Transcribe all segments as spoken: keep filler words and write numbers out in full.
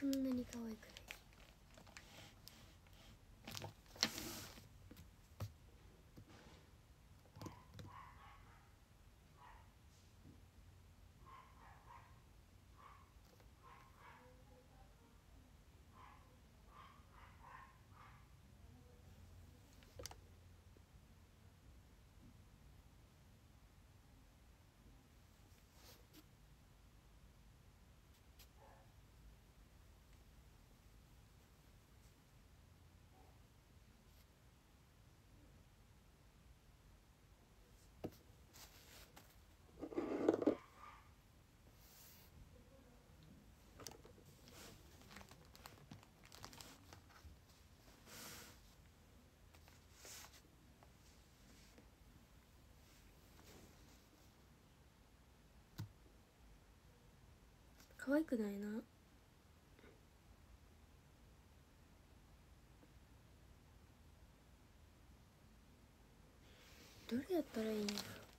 そんなに可愛くない。可愛くないな。どれやったらいいんやろ。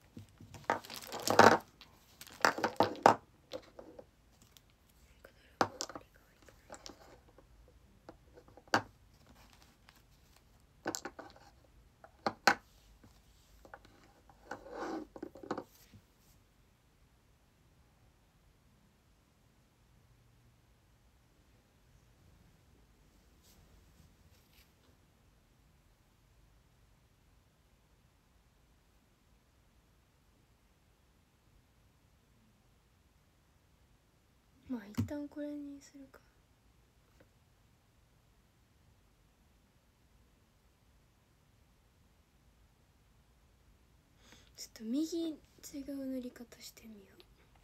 まあ一旦これにするか。ちょっと右違う塗り方してみよう。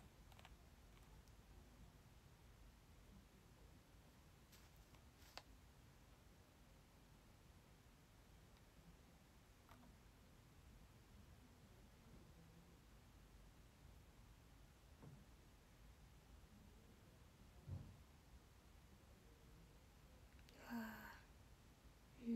わあ、うん。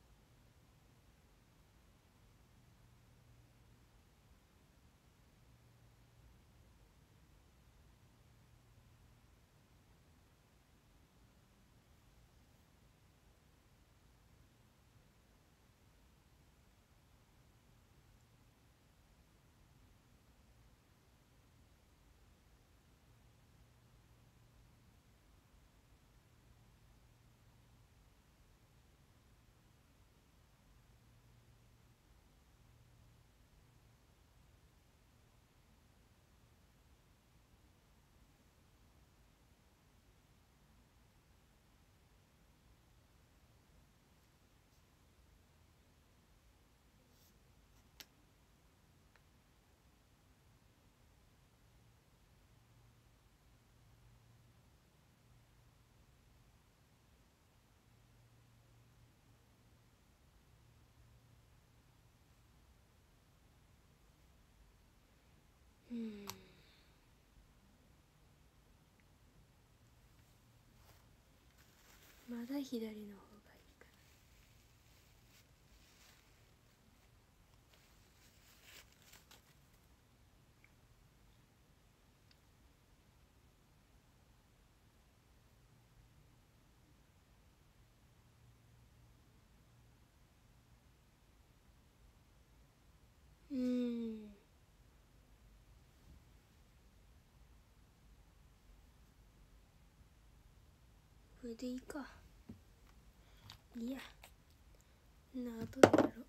うん、まだ左の方がいいかな。うん、これでいいか。いや、なあとでやろう。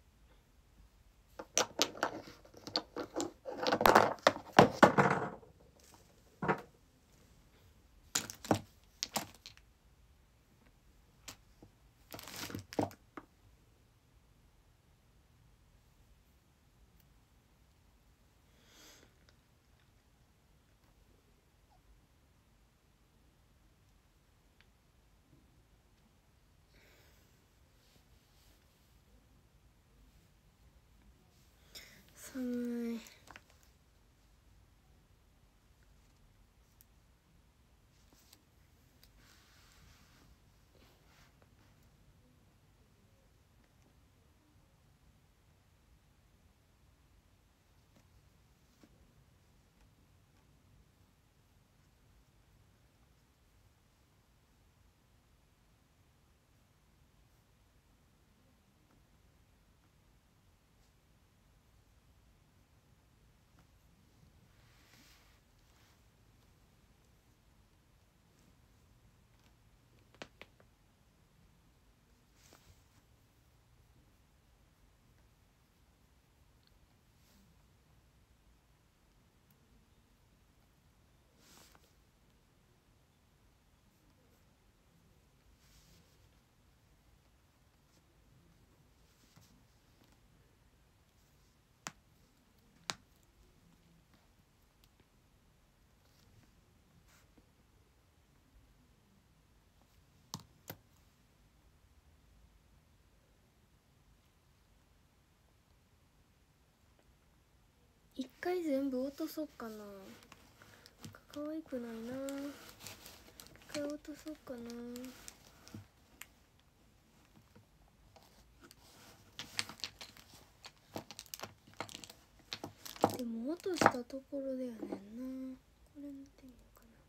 寒い。 回全部落とそうかな。可愛くないな。一回落とそうかな。でも落としたところでやねんな。これ見てみようかな。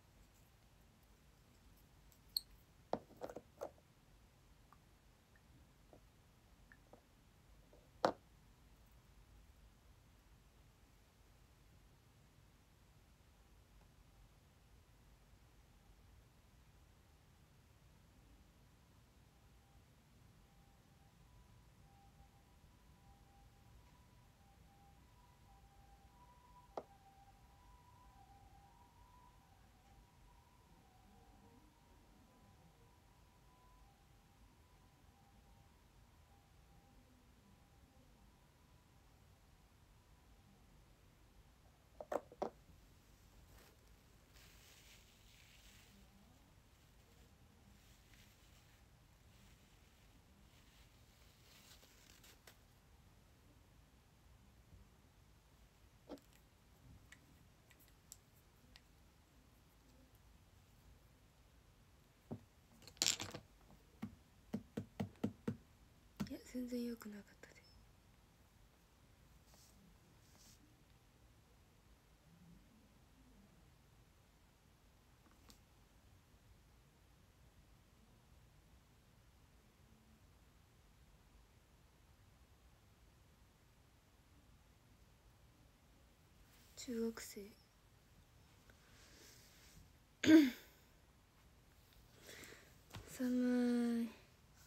いや全然良くなかったです。中学生寒い。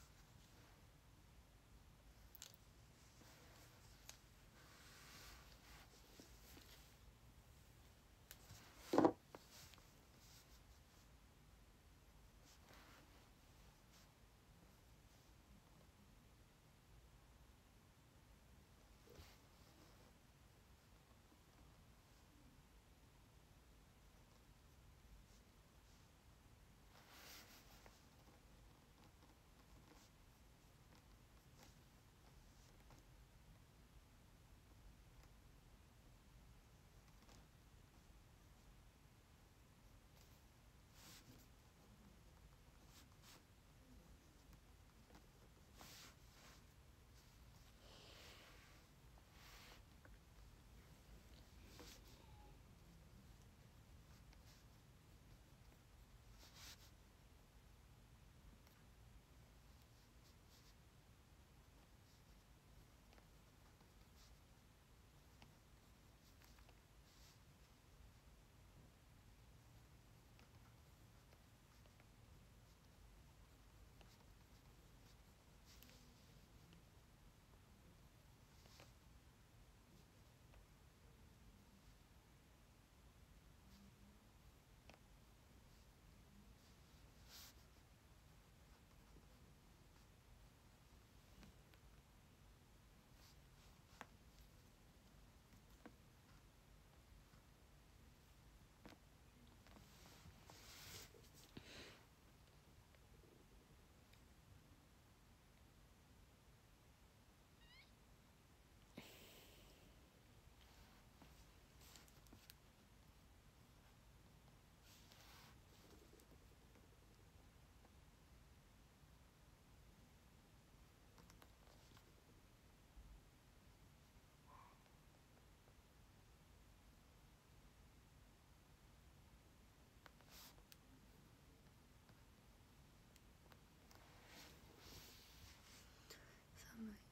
寒い。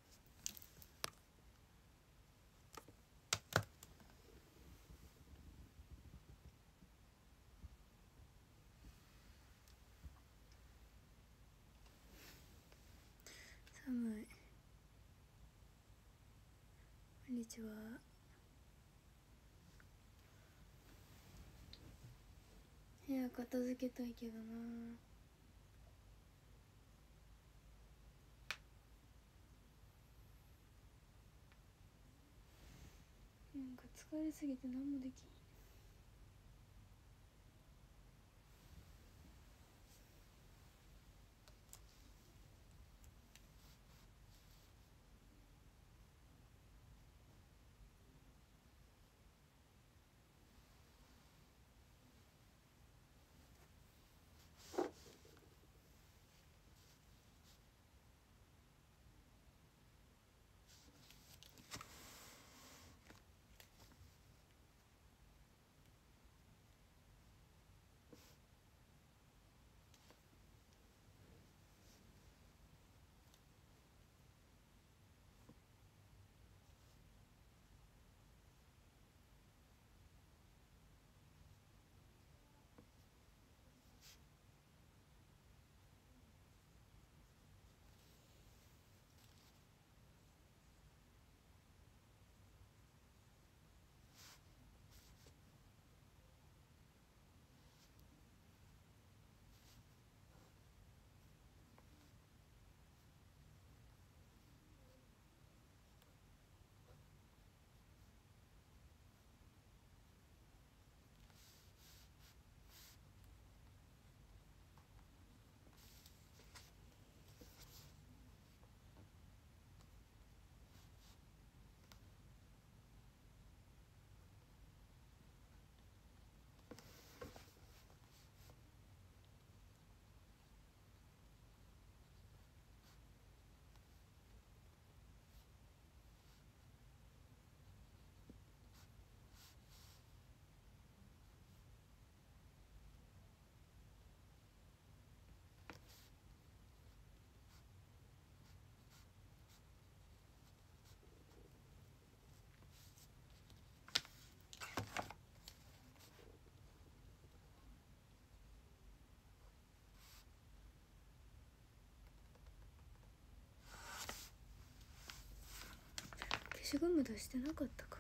寒い。こんにちは。部屋片付けたいけどな。なんか疲れすぎて何もできん。 しゴム出してなかったか。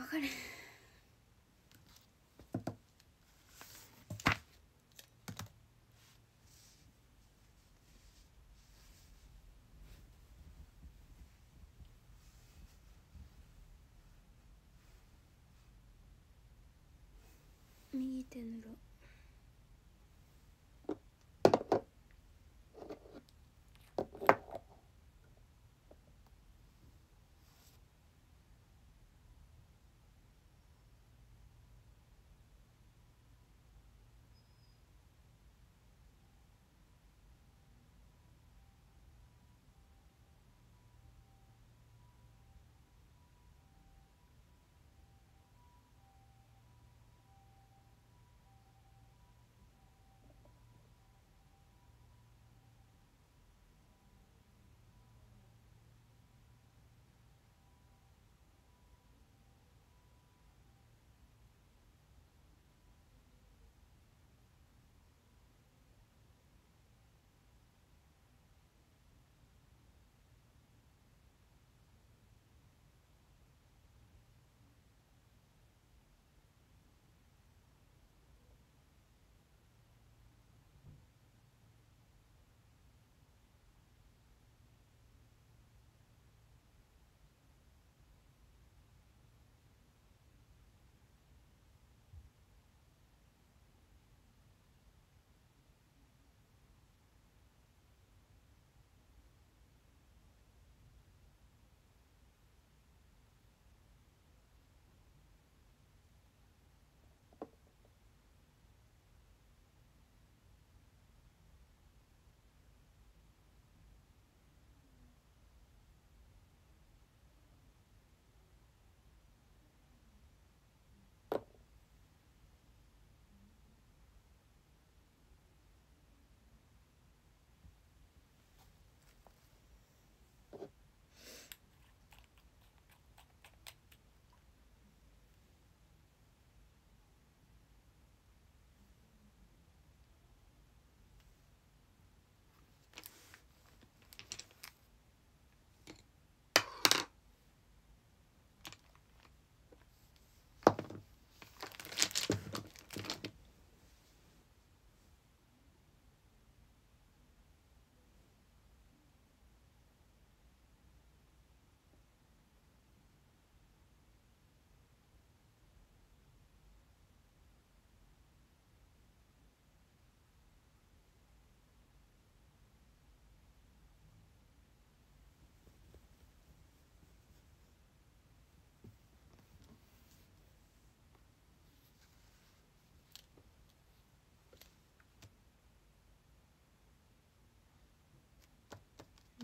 かる。右手塗ろう。うん。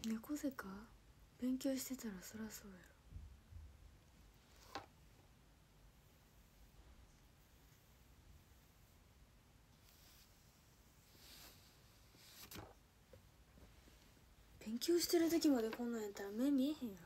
猫背か。勉強してたらそらそうやろ。勉強してる時までこんなんやったら目見えへんやろ。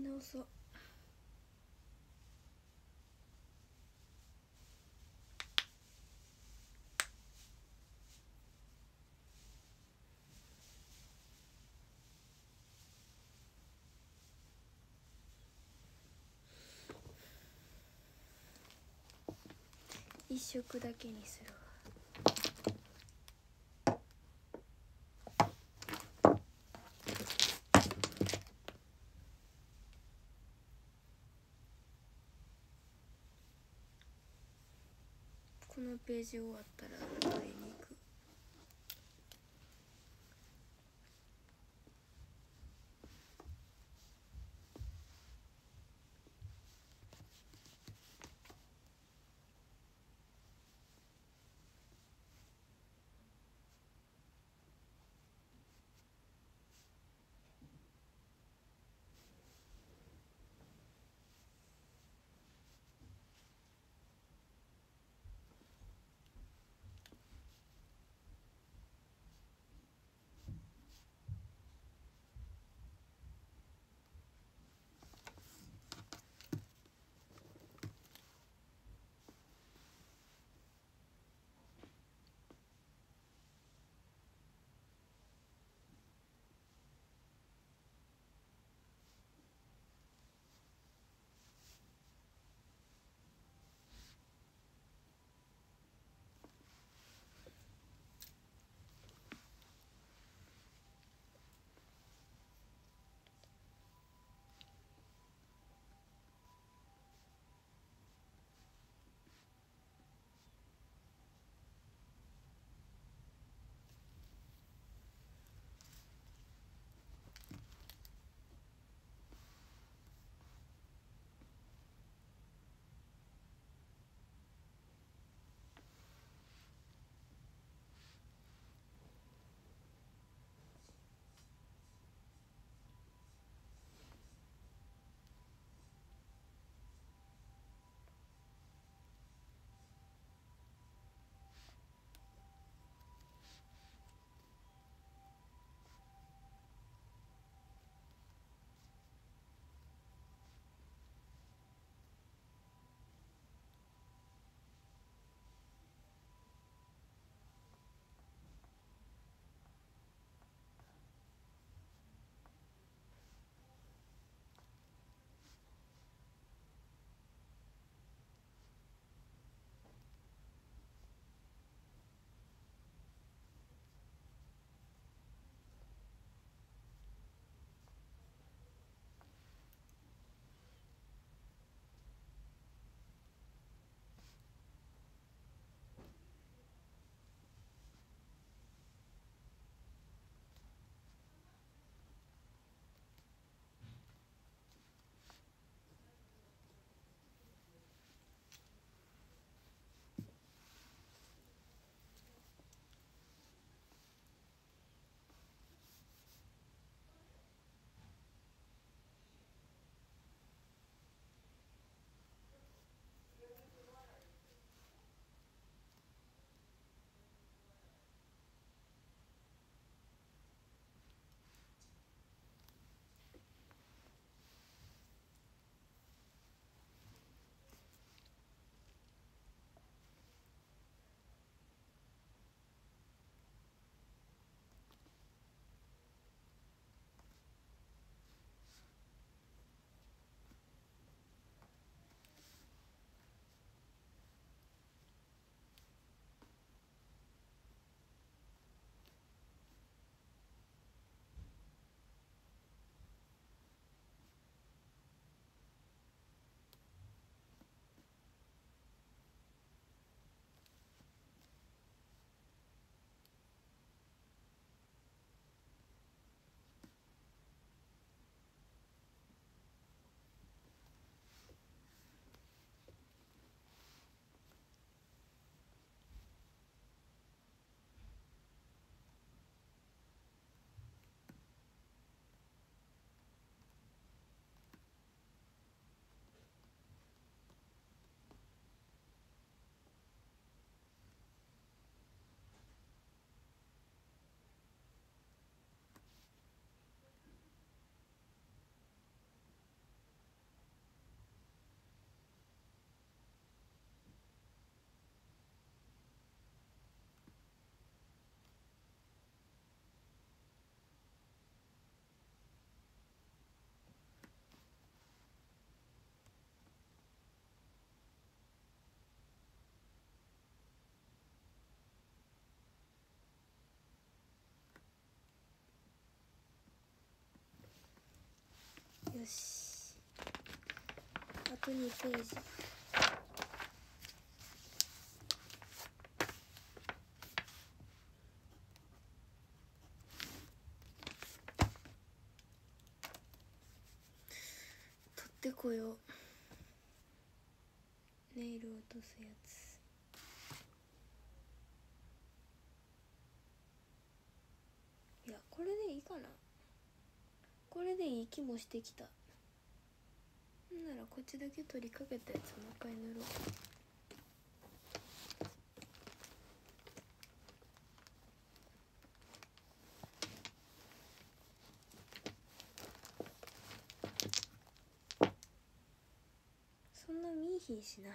直そう。一色だけにするわ。このページ終わったら取りに行く。 よし、あとにページ。取ってこよう、ネイル落とすやつ。いや、これでいいかな。これでいい気もしてきた。ならこっちだけ取りかけたやつもう一回塗ろう。そんな見えひんしな。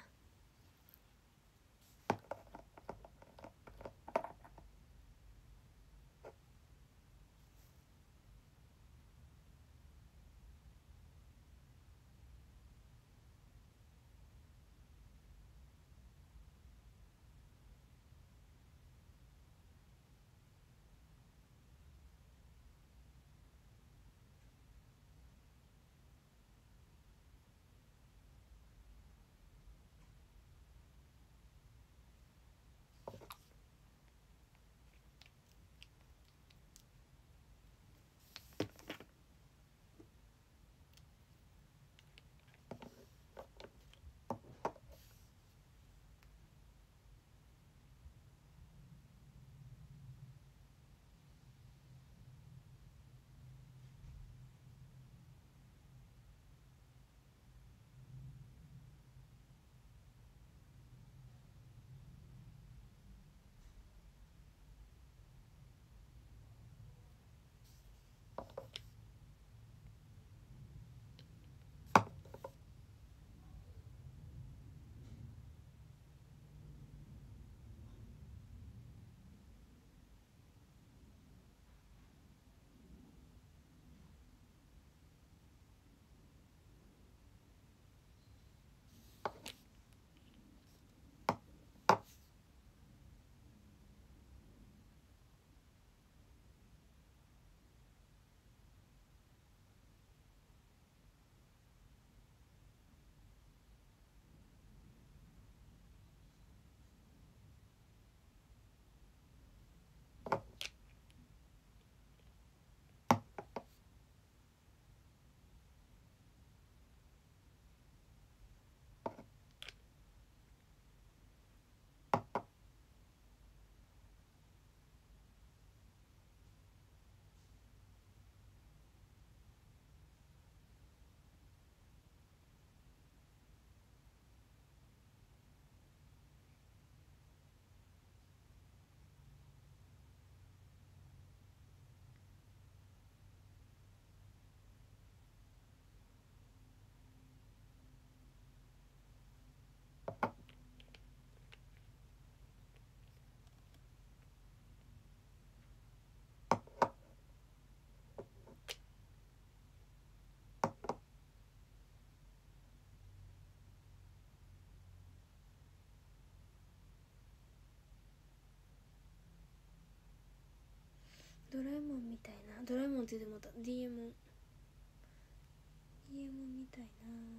ドラえもんみたいな。ドラえもんって言ってもた。 ディーエム ディーエム みたいな。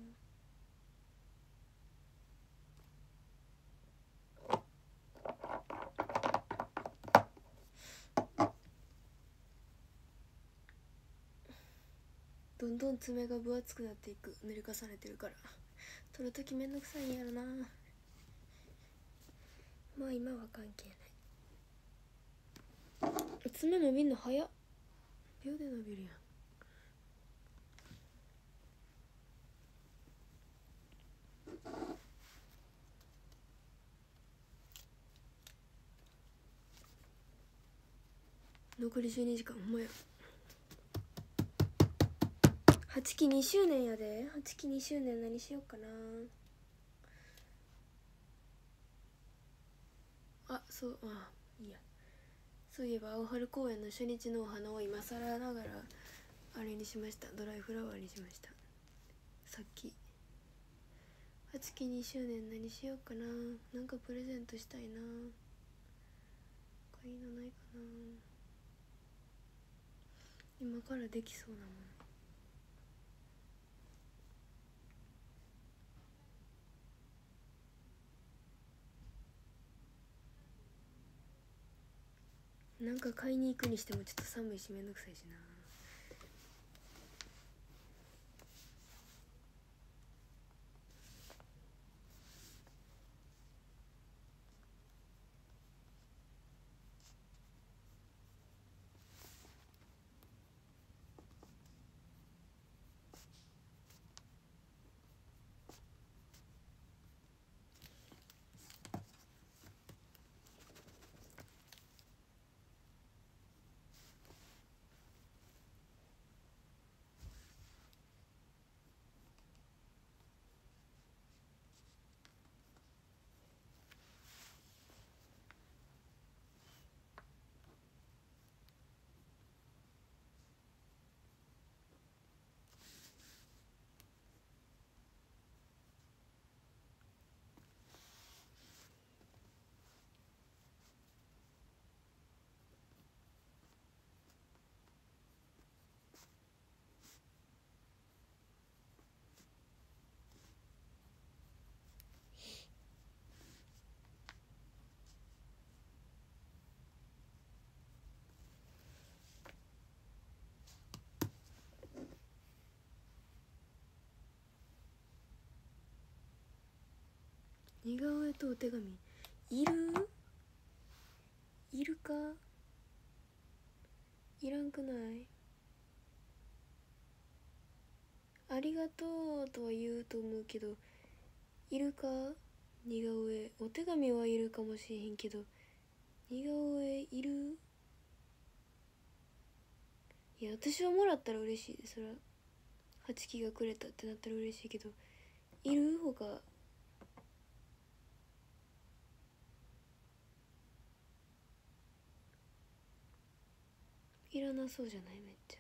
どんどん爪が分厚くなっていく。塗り重ねてるから取るときめんどくさいんやろな。まあ今は関係ない。爪伸びんの早っ。秒で伸びるやん。残りじゅうにじかん。ほんまや。はちきにしゅうねんやで。はちきにしゅうねん何しようかな。あ、そう、あ、いいや。そういえば青春公演の初日のお花を今更ながらあれにしました。ドライフラワーにしました。さっき。はちきにしゅうねん何しようかな。なんかプレゼントしたいな。他いいのないかな。今からできそうなもの。 なんか買いに行くにしてもちょっと寒いしめんどくさいしな。似顔絵とお手紙いるいるかいらんくない？ありがとうとは言うと思うけど、いるか？似顔絵。お手紙はいるかもしれへんけど、似顔絵いる？いや、私はもらったら嬉しいで、そらはちきがくれたってなったら嬉しいけど、いる？ほかいらなそうじゃない？めっちゃ。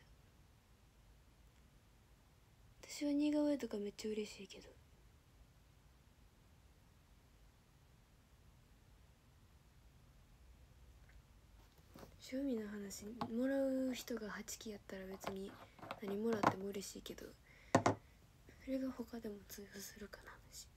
私は似顔絵とかめっちゃ嬉しいけど。趣味の話、もらう人がはちきやったら別に何もらっても嬉しいけど、それが他でも通用するかなし。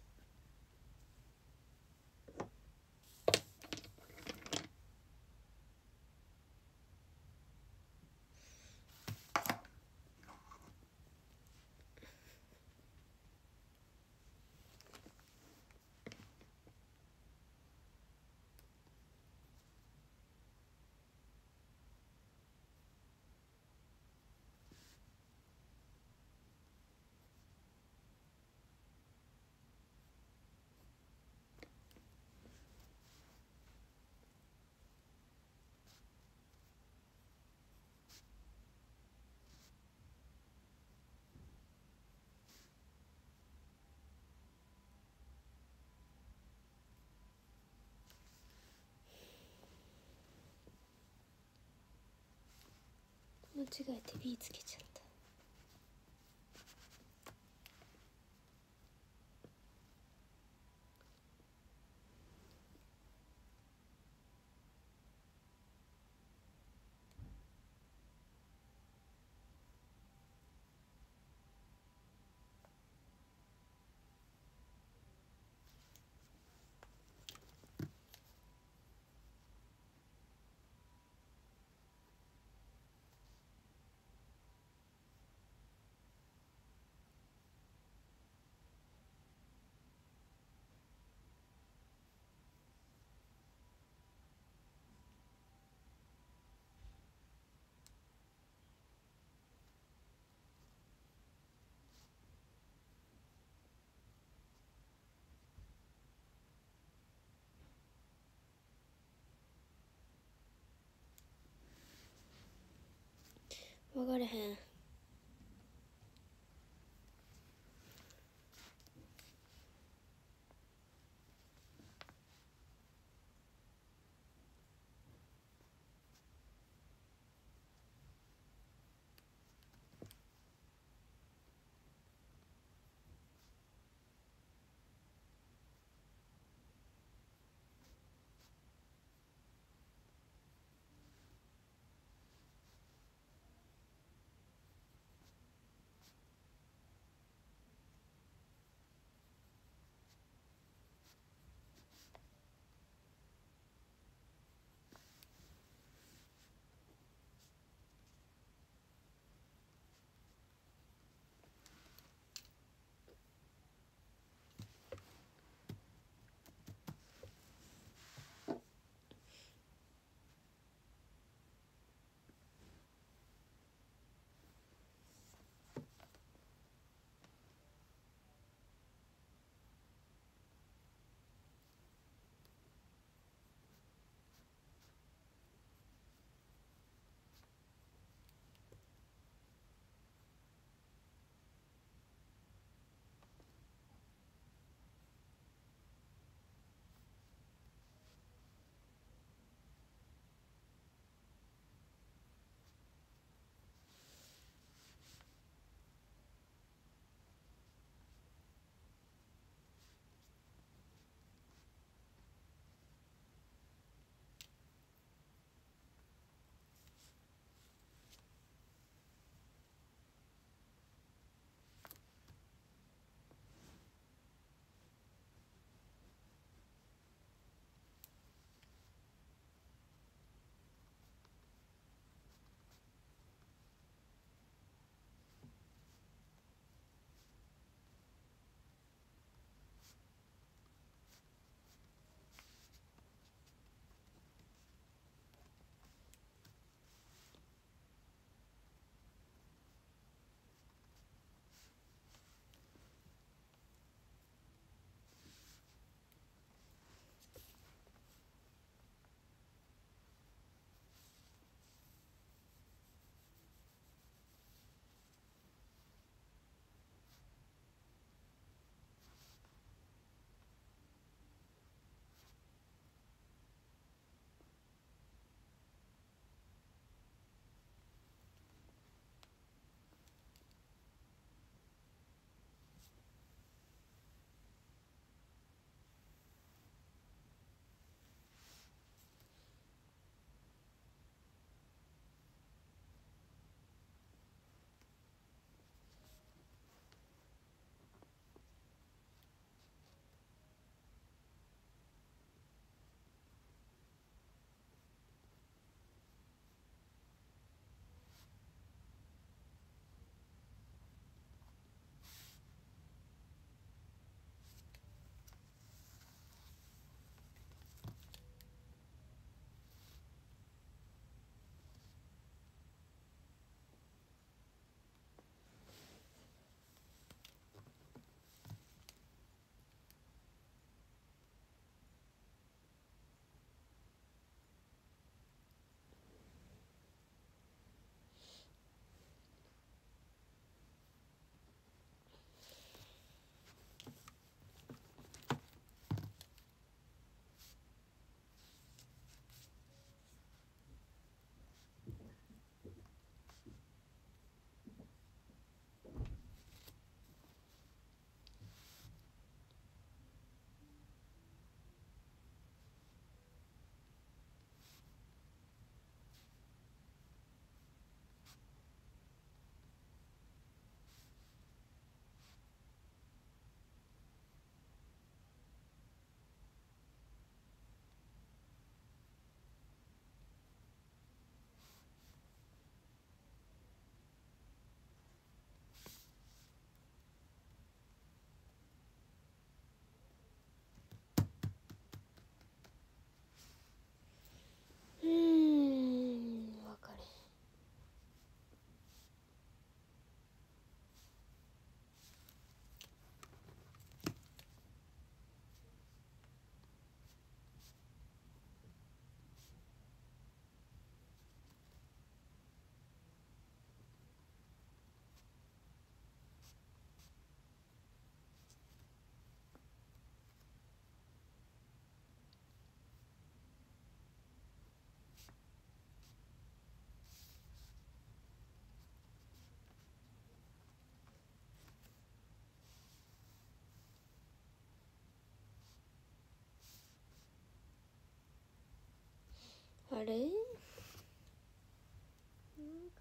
間違えて B つけちゃった。分かれへん。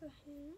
らへん。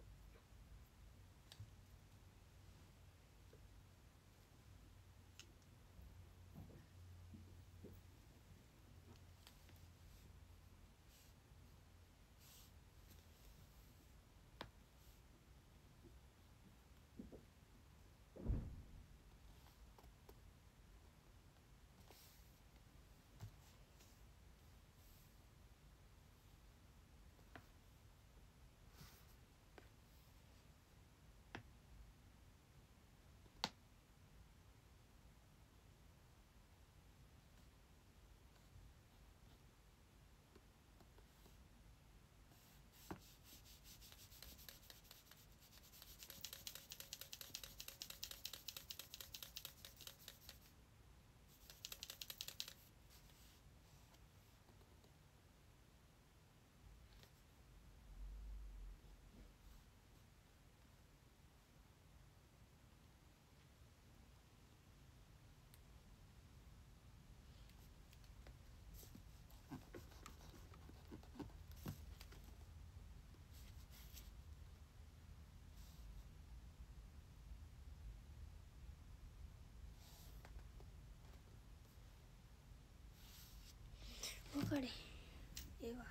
分かれへん。ええわ。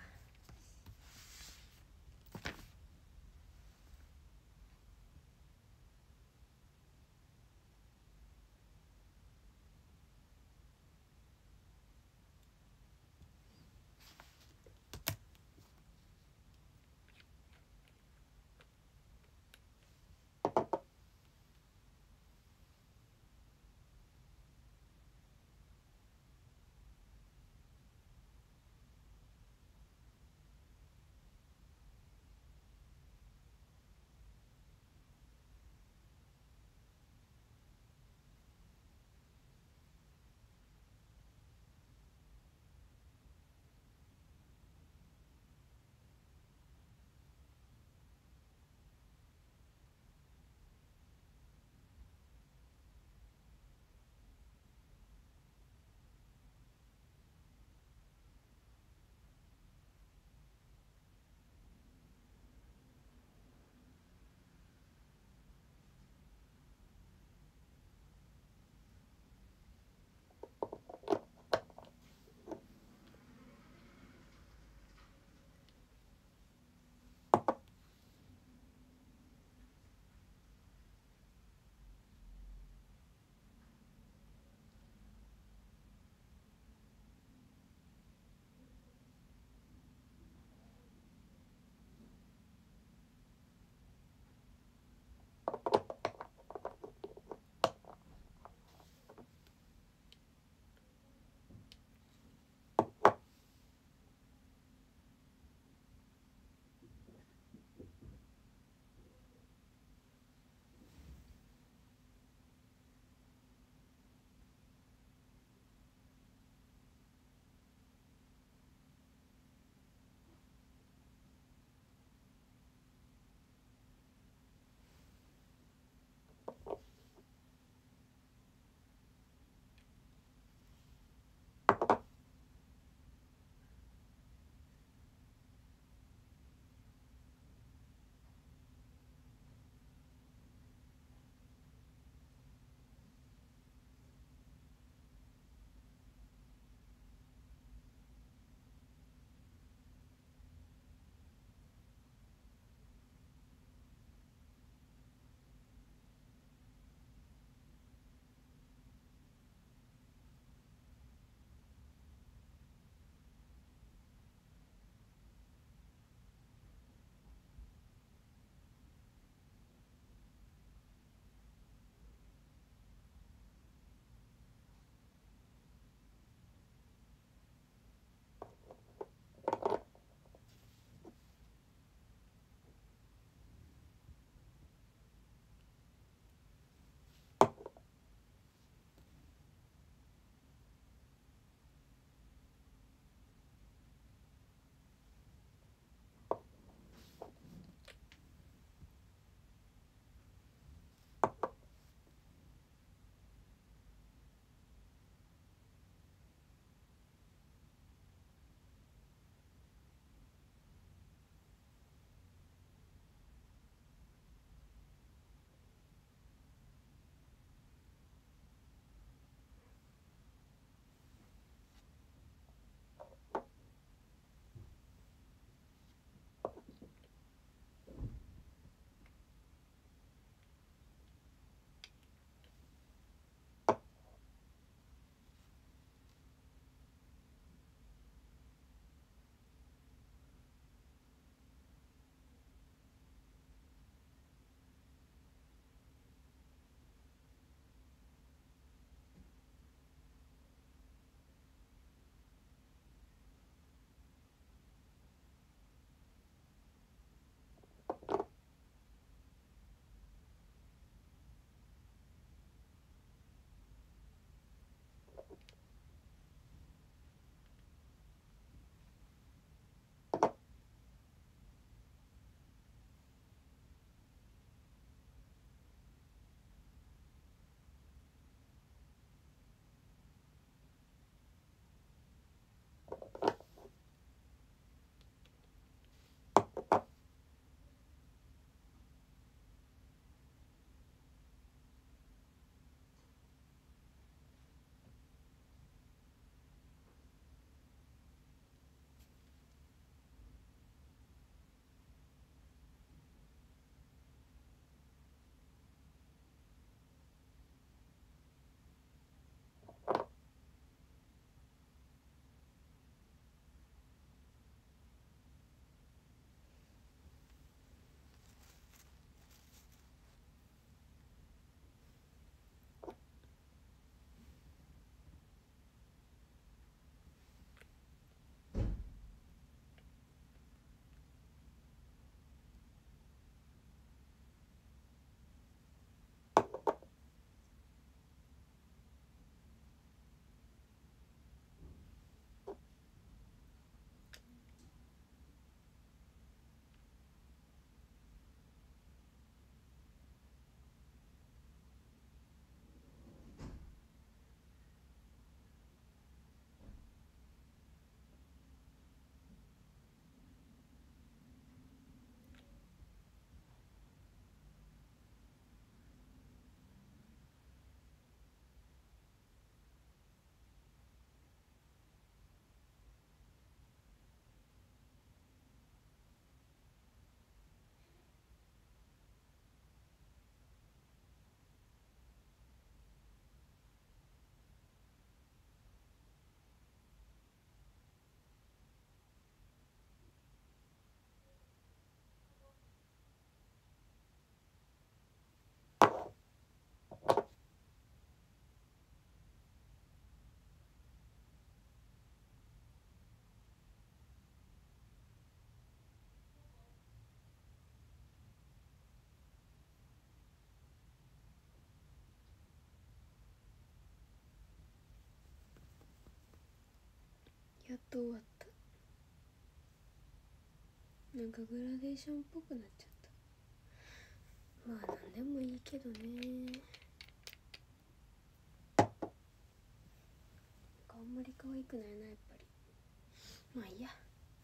と終わった。なんかグラデーションっぽくなっちゃった。まあなんでもいいけどね。なんかあんまり可愛くないな、やっぱり。まあいいや、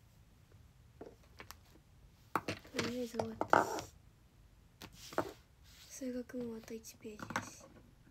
とりあえず終わったし、数学もあといちページやし。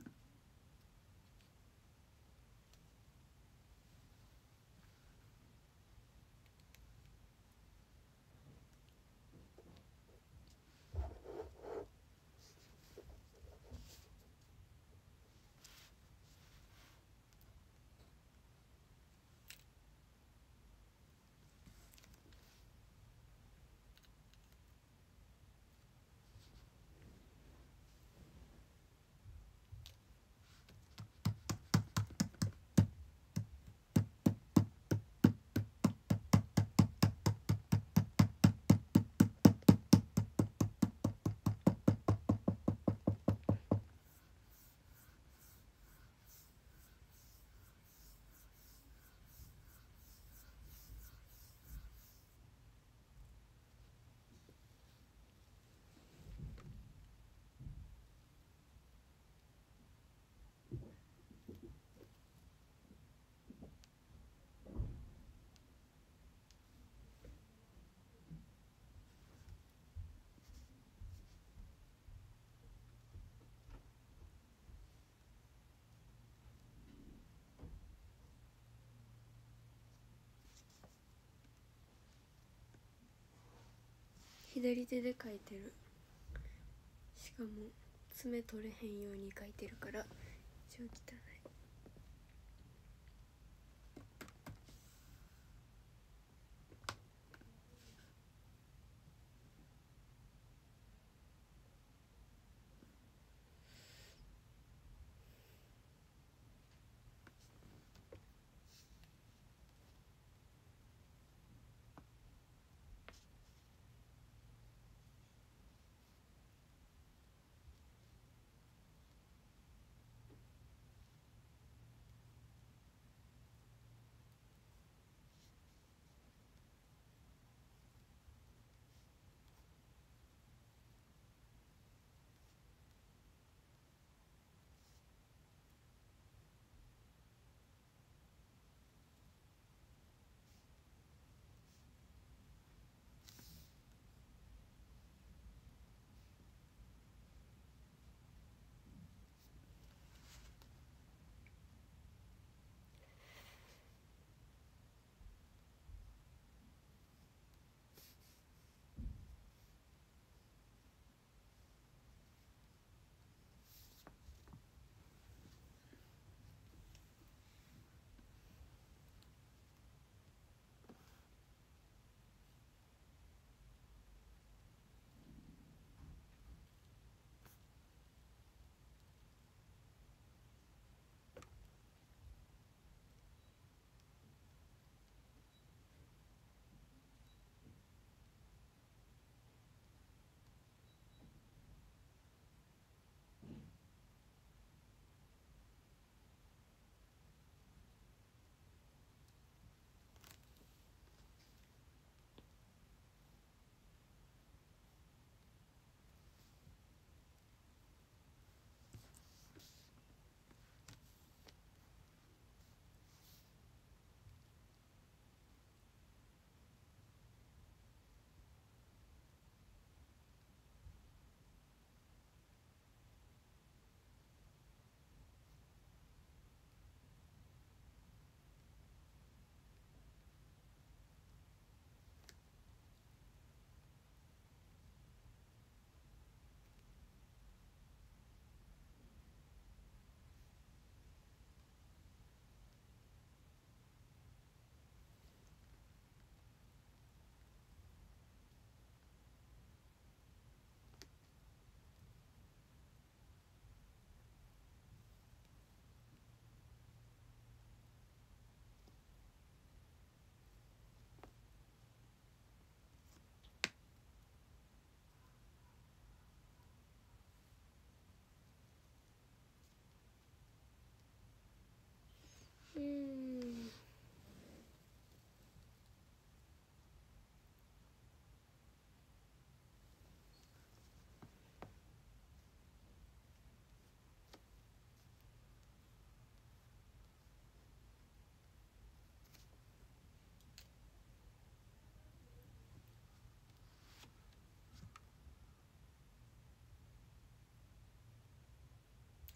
左手で書いてる。しかも爪取れへんように書いてるから超汚い。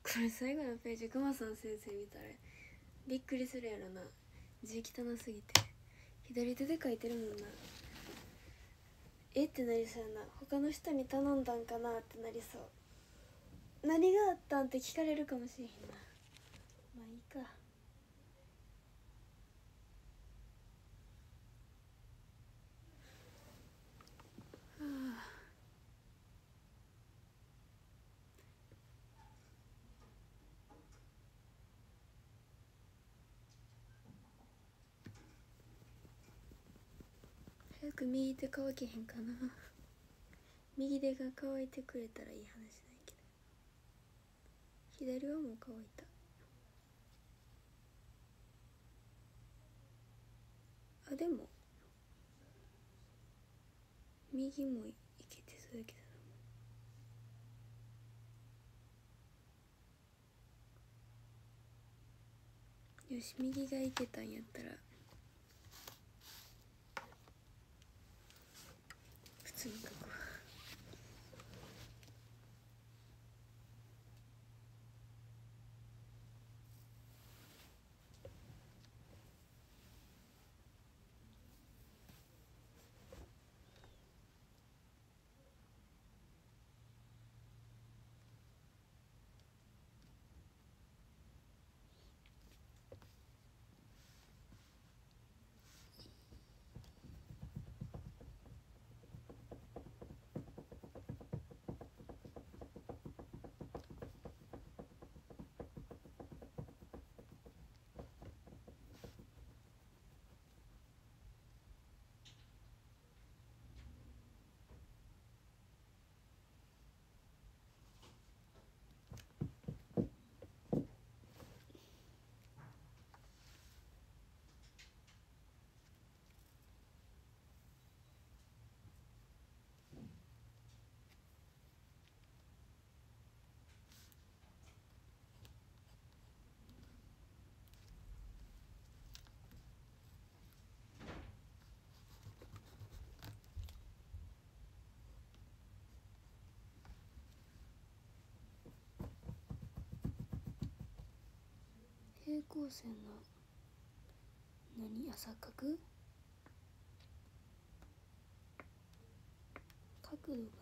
これ最後のページ、くまさん先生見たらびっくりするやろな。字汚すぎて左手で書いてるもんな。えってなりそうやな。他の人に頼んだんかなってなりそう。何があったんって聞かれるかもしれへんな。まあいいか。はあ、早く右手乾けへんかな。右手が乾いてくれたらいい話ないけど、左はもう乾いた。あ、でも右もいけてそうやけど。よし、右がいけたんやったら普通に書くわ。平行線の何、浅角角度かな。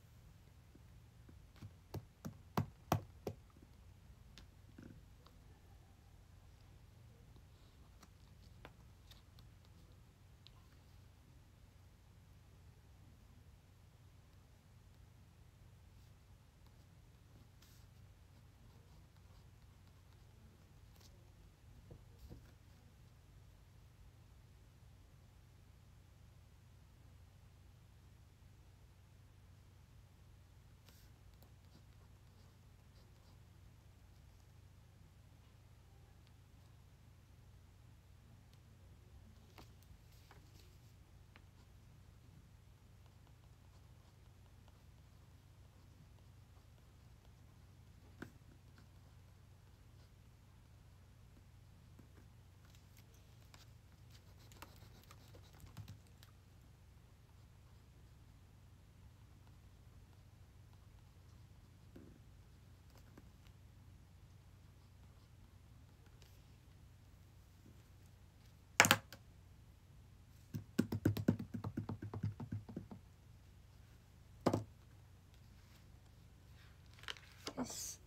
よし、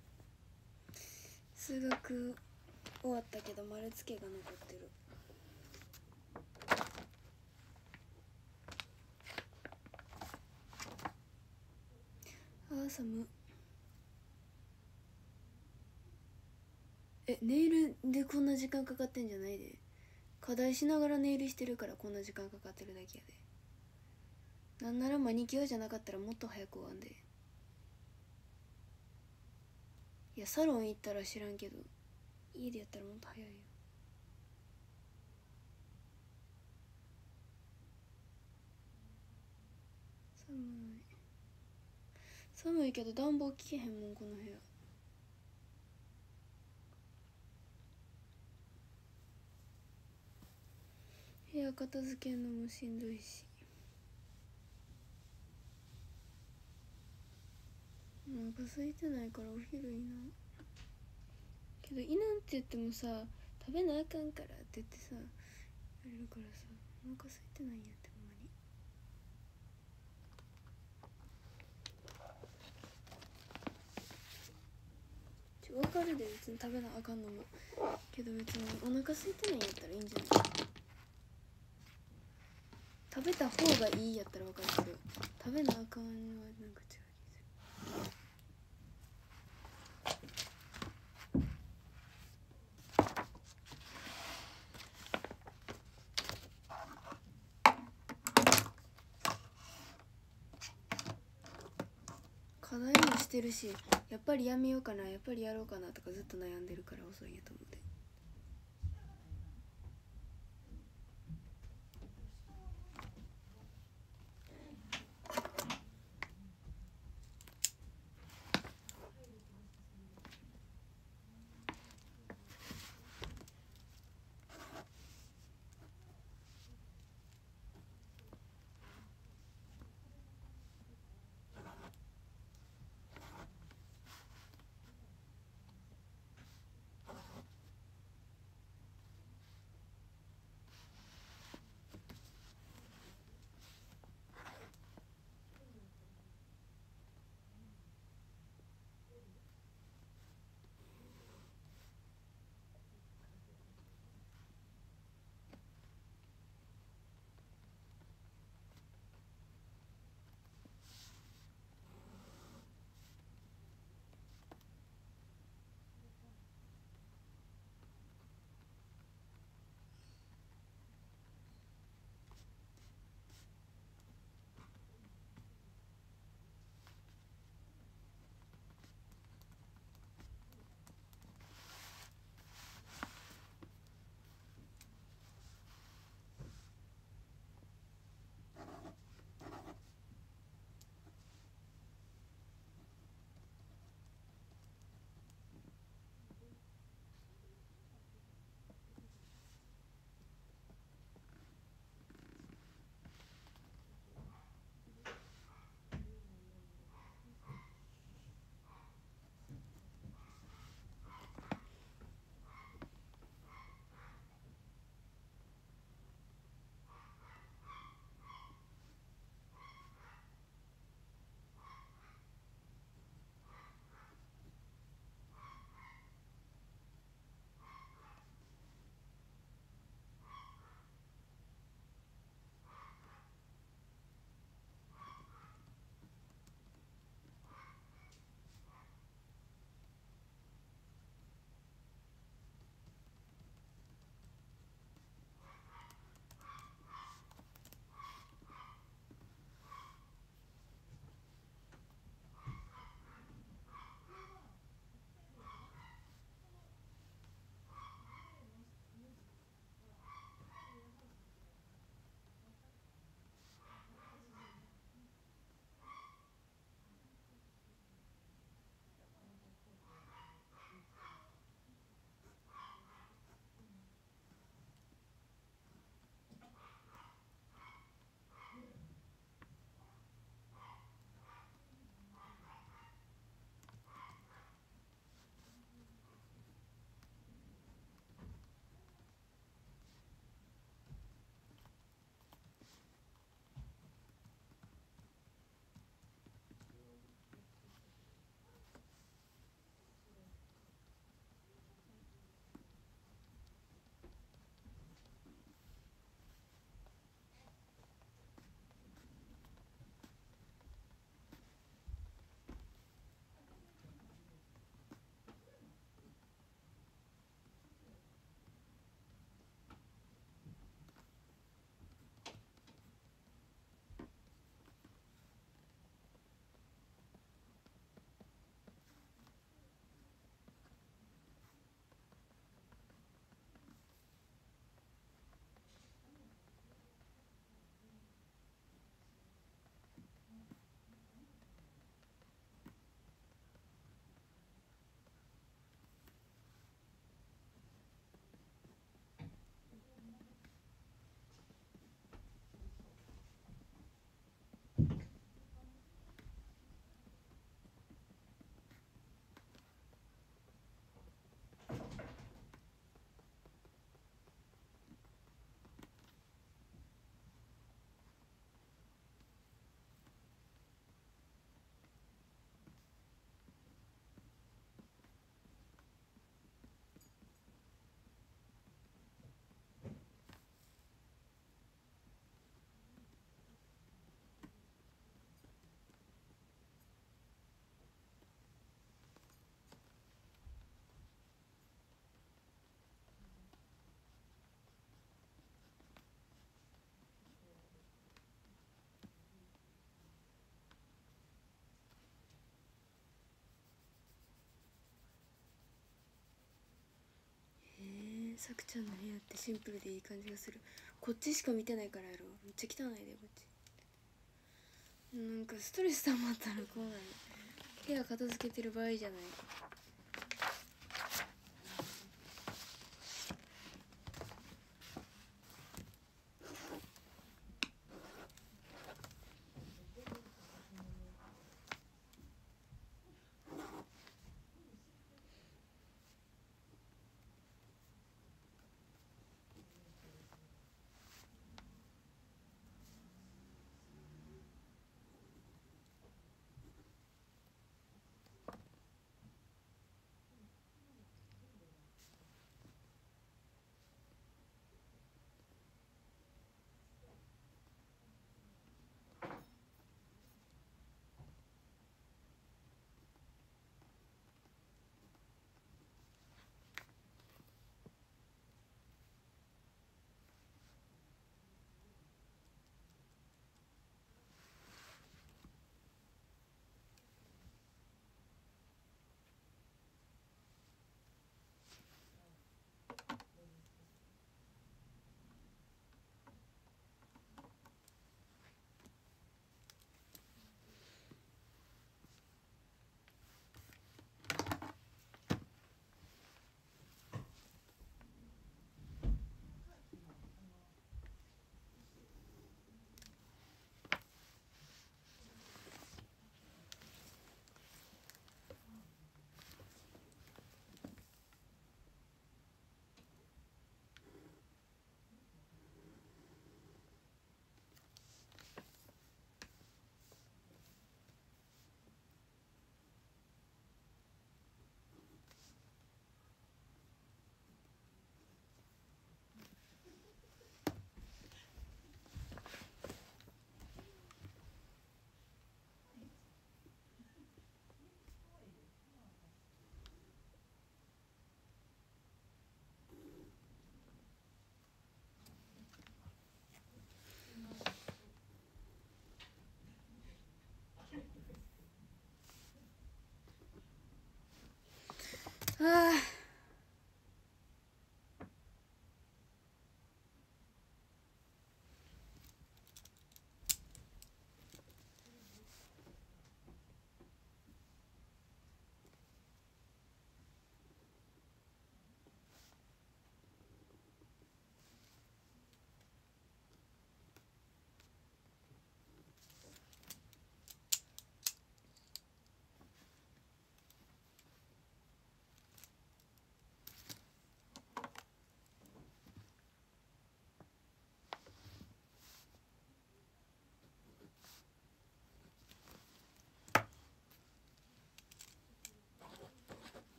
数学終わったけど丸付けが残ってる。あー寒。え、ネイルでこんな時間かかってんじゃないで。課題しながらネイルしてるからこんな時間かかってるだけやで。なんならマニキュアじゃなかったらもっと早く終わんで。いや、サロン行ったら知らんけど家でやったらもっと早いよ。寒い寒いけど暖房効けへんもんこの部屋。部屋片付けんのもしんどいし。うなんか空いてないからお昼いな。けどいなんって言ってもさ、食べなあかんからって言ってさやれるからさ、お腹空いてないんやって。ほんまにちょ分かるで、別に食べなあかんのも。けど別にお腹空いてないんやったらいいんじゃない。食べた方がいいやったら分かるけど、食べなあかんはなんか違う気がする。課題もしてるし、やっぱりやめようかな、やっぱりやろうかなとかずっと悩んでるから遅いんやと思うで。 さくちゃんの部屋ってシンプルでいい感じがする。こっちしか見てないからやろ。めっちゃ汚いでこっち。なんかストレス溜まったらこうなる。部屋片付けてる場合じゃない。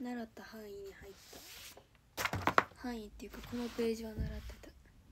習った範囲に入った範囲っていうかこのページは習ってた。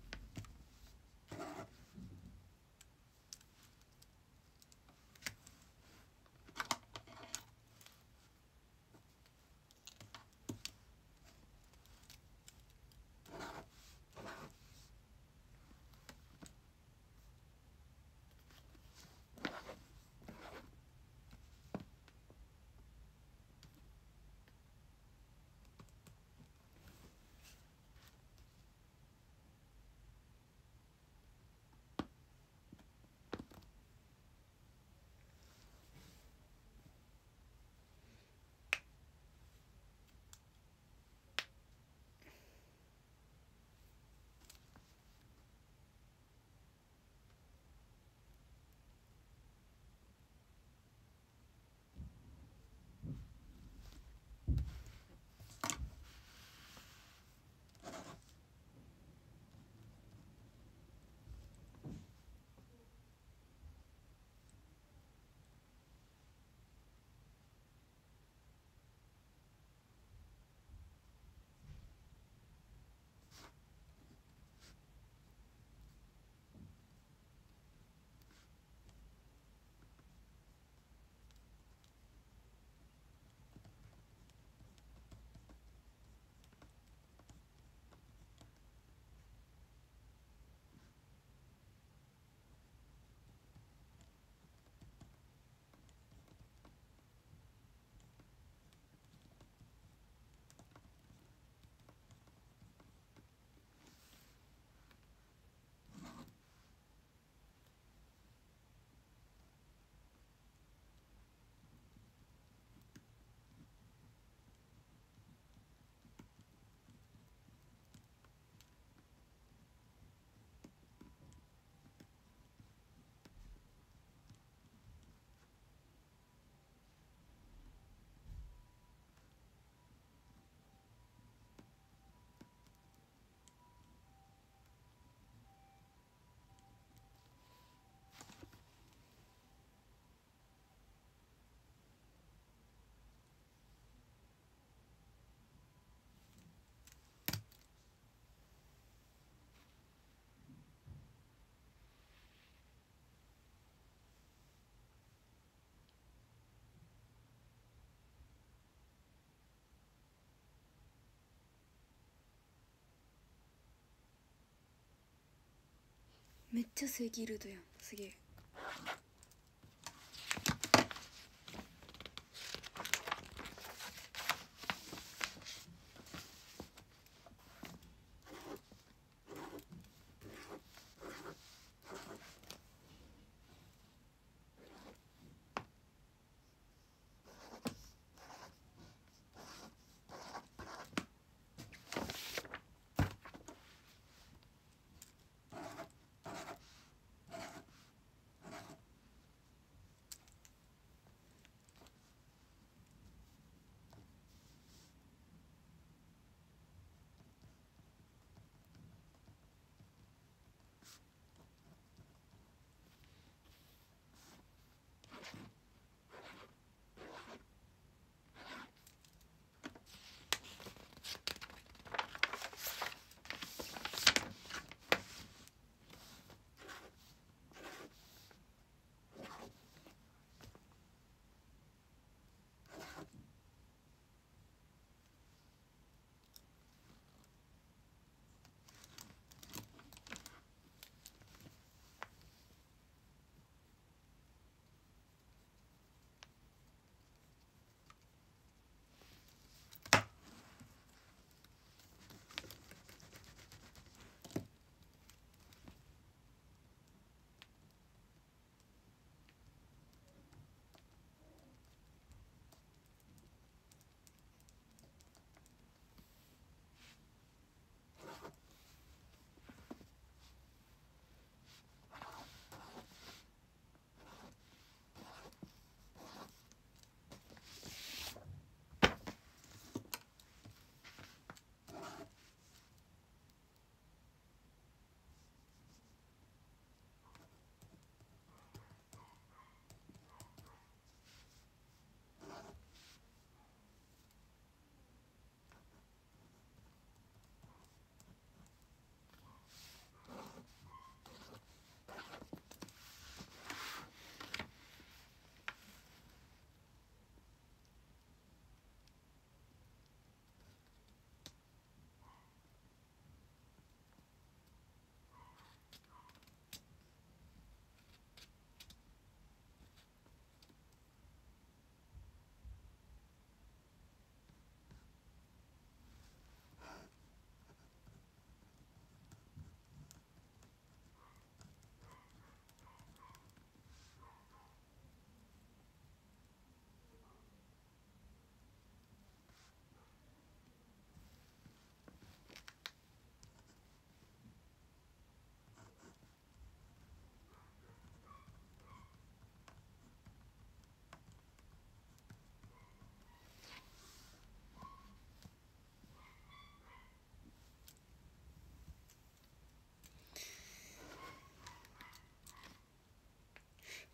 めっちゃ正規ルートやん。すげえ。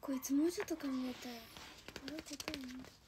こいつもうちょっと考えたい。あれ答えなんだ。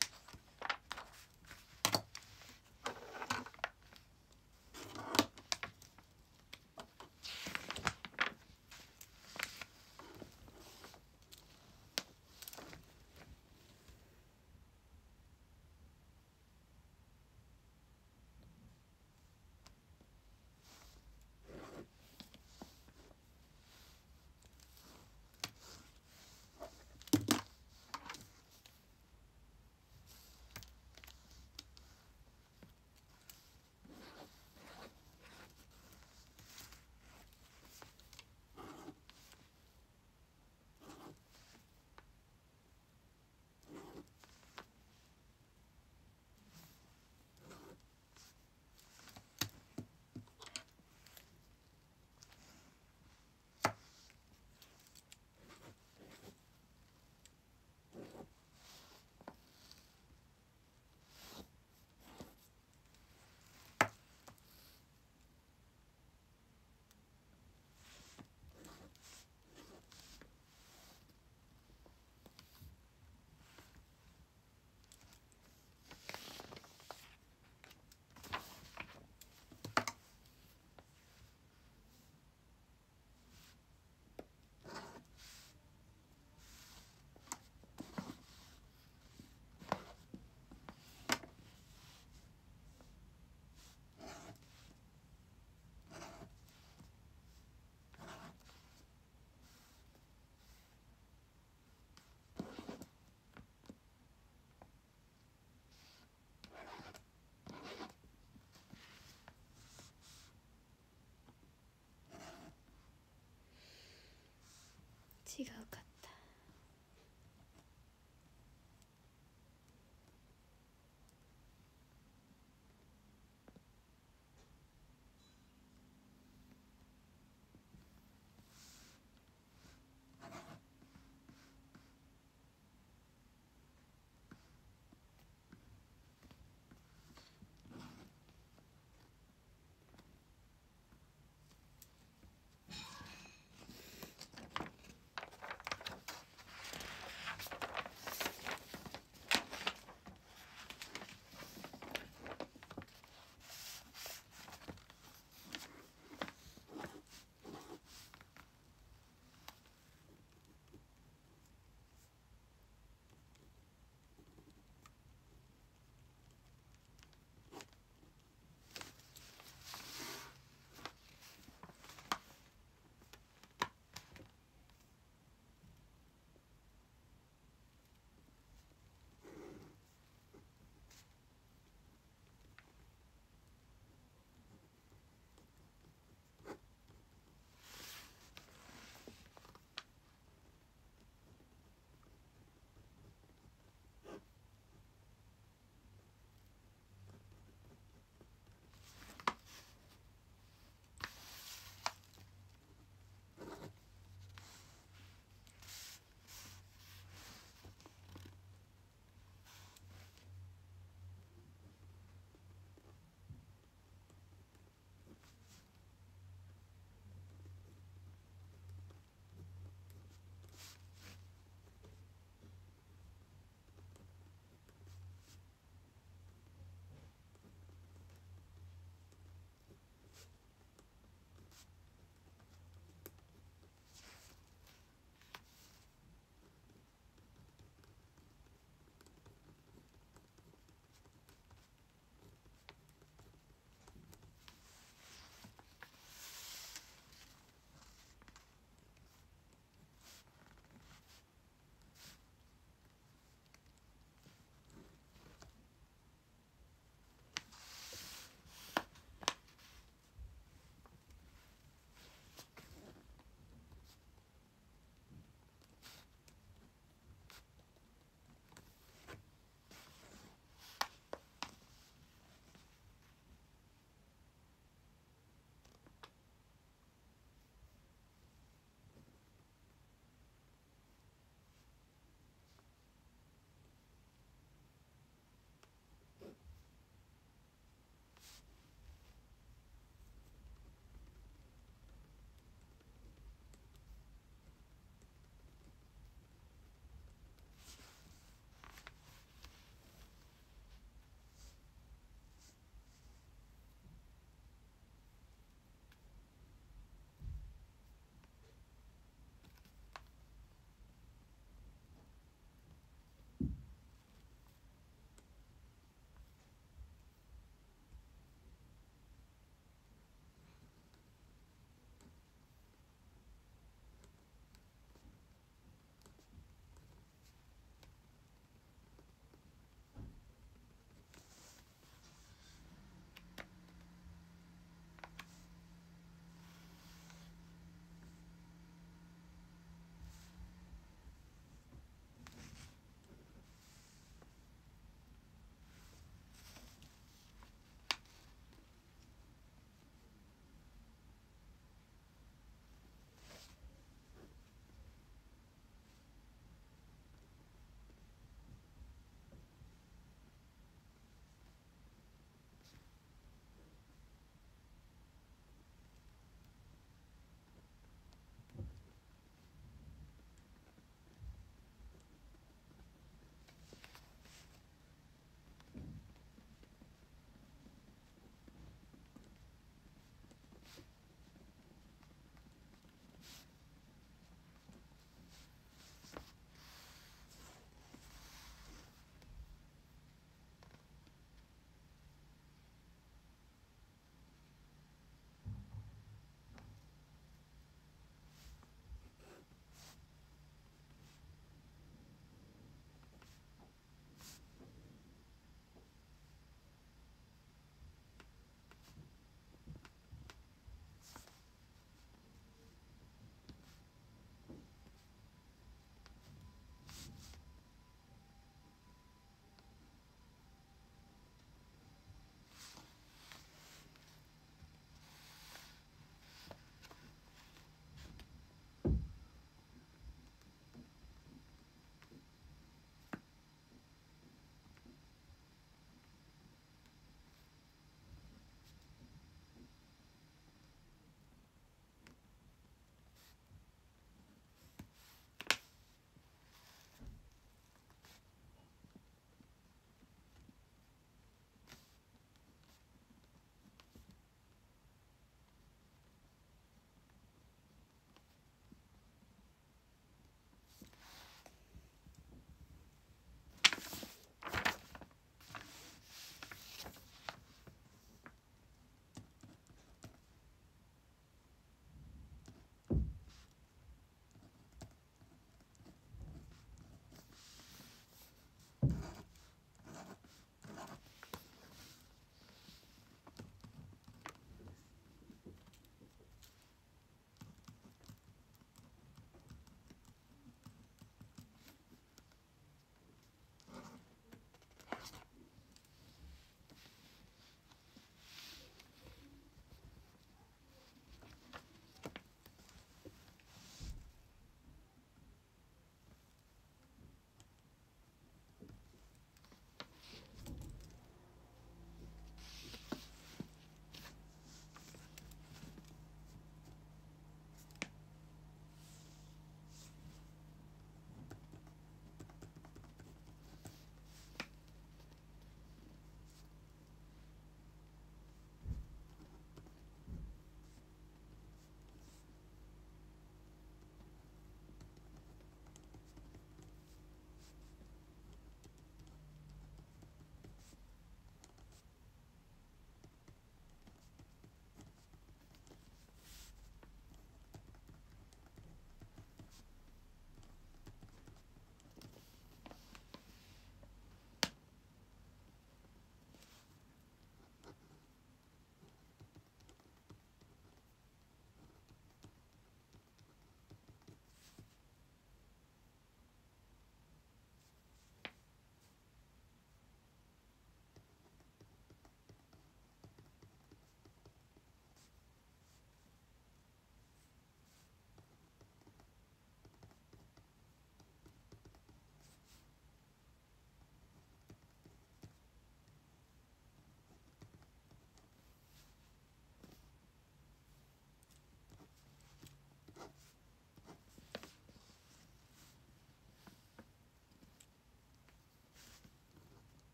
違うかった。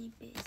にページ。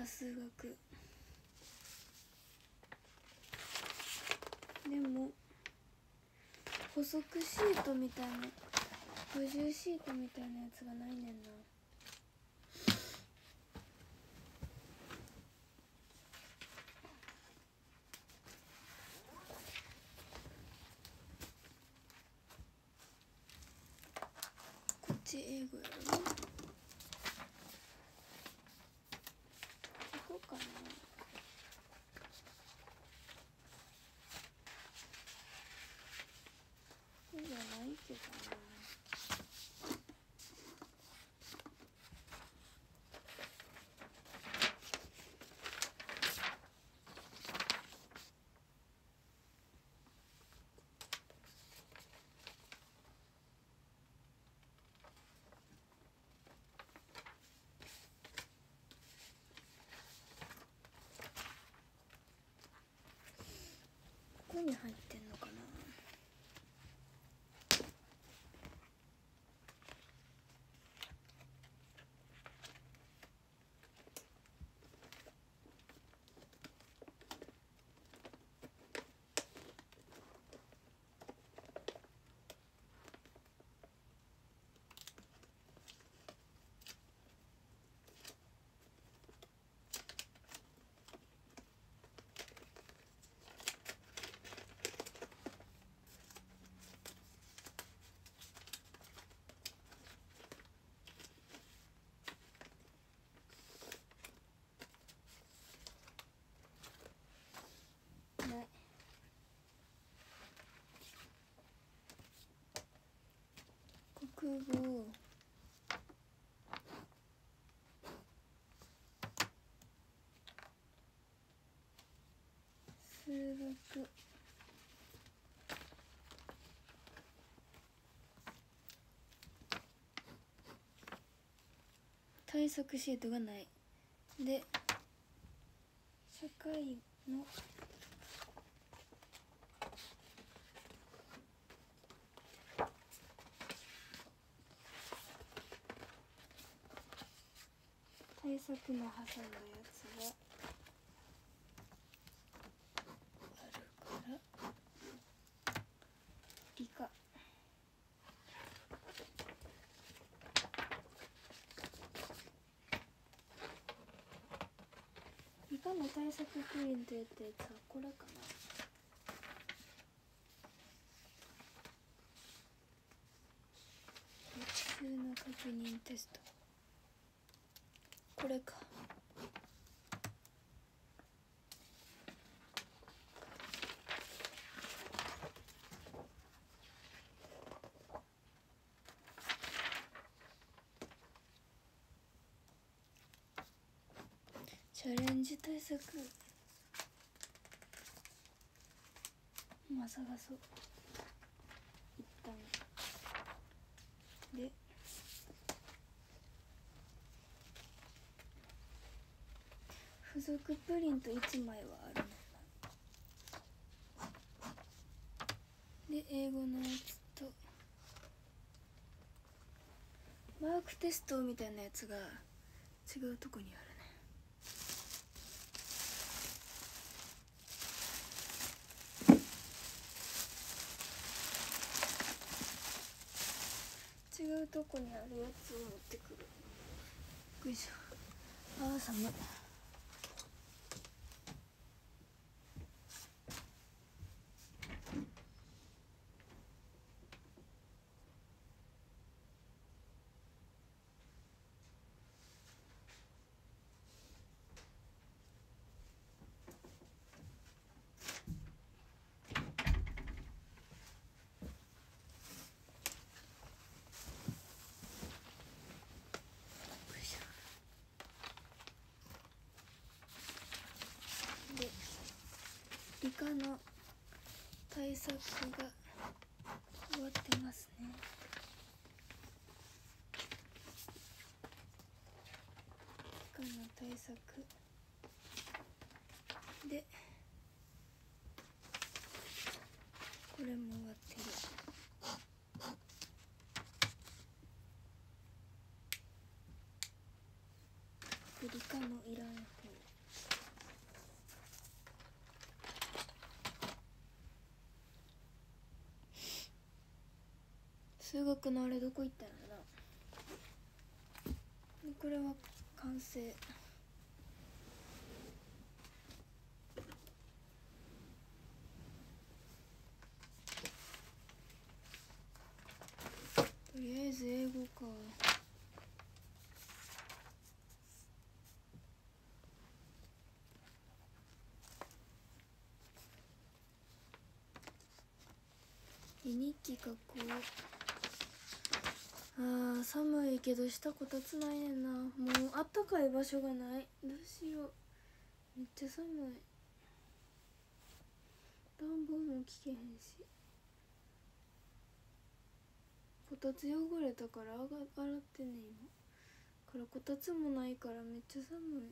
か数学でも補足シートみたいな補充シートみたいなやつがないねんな。こっち英語やろ。ここかな。これじゃないけどな。ここに入ってんのかな。ない。国語数学対策シートがないで、社会の対策も挟んだやつがあるから理科理科の対策プリントやったやつはこれかな。学習の確認テストこれか。チャレンジ対策まあ探そう一旦で、付属プリントいちまいはあるので、英語のやつとマークテストみたいなやつが違うとこにあるね。違うとこにあるやつを持ってくる。よいしょ。あー寒い。理科の対策が終わってますね。理科の対策でこれも終わってる。で理科のいらん方数学のあれどこ行ったんやろな。これは完成。とりあえず英語か。日記書こう。あー寒いけどしたこたつないねんな。もうあったかい場所がない。どうしよう、めっちゃ寒い。暖房も効けへんし、こたつ汚れたからあが洗ってんねん今からこたつもないからめっちゃ寒い。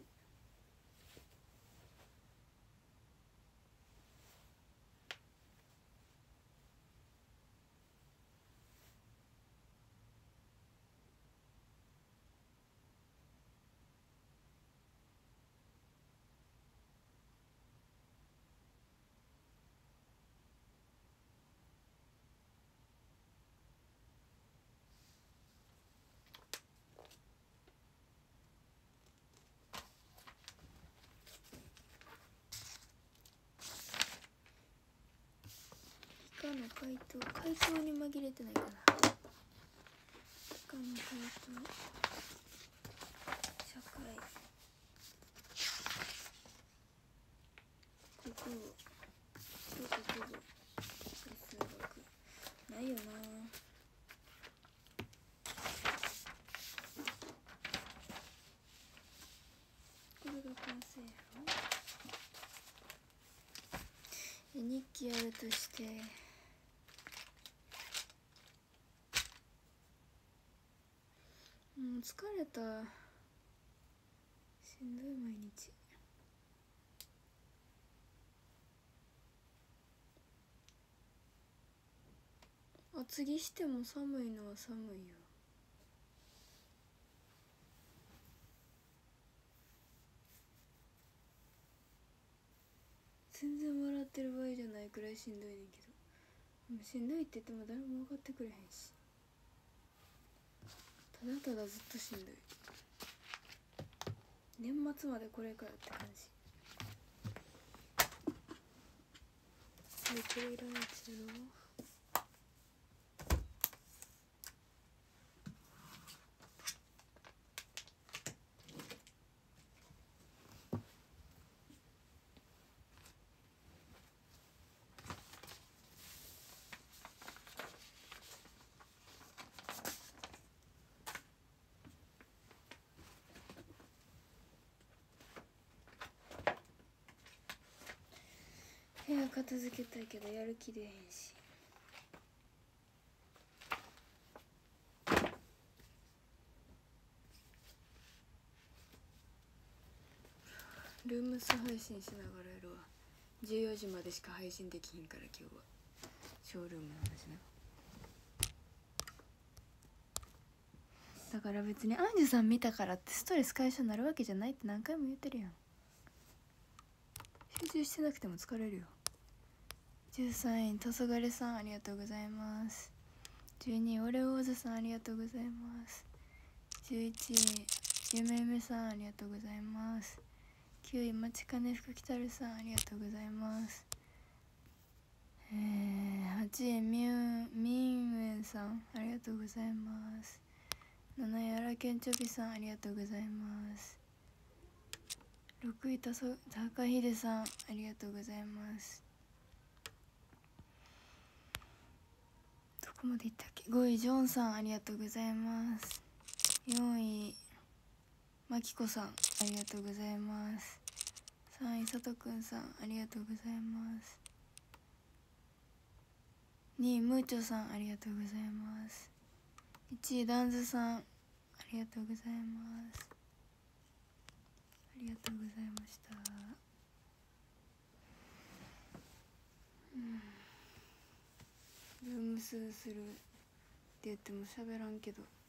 理科の回答回答に紛れてないかな。理科の回答社会国語国語数学ないよな。これが完成やろ。日記あるとしてもう疲れた。しんどい毎日。厚着しても寒いのは寒いよ。全然笑ってる場合じゃないくらいしんどいねんけど、もうしんどいって言っても誰も分かってくれへんし、ただただずっとしんどい。年末までこれからって感じ。これいらんやつやろ。部屋片付けたいけどやる気出へんし。ルームス配信しながらやるわ。じゅうよじまでしか配信できひんから今日はショールームの話な。だから別にアンジュさん見たからってストレス解消になるわけじゃないって何回も言ってるやん。集中してなくても疲れるよ。じゅうさんい黄昏さんありがとうございます。じゅうにいオレオーズさんありがとうございます。じゅういちいゆめゆめさんありがとうございます。きゅういまちかねふくきたるさんありがとうございます。えー、はちいみゅんみんうえんさんありがとうございます。なないあらけんちょびさんありがとうございます。ろくいたそ高秀さんありがとうございます。どこまでいったっけ。ごいジョンさんありがとうございます。よんいまきこさんありがとうございます。さんいさとくんさんありがとうございます。にいむーちょさんありがとうございます。いちいダンズさんありがとうございます。ありがとうございました。うんルームスするって言っても喋らんけど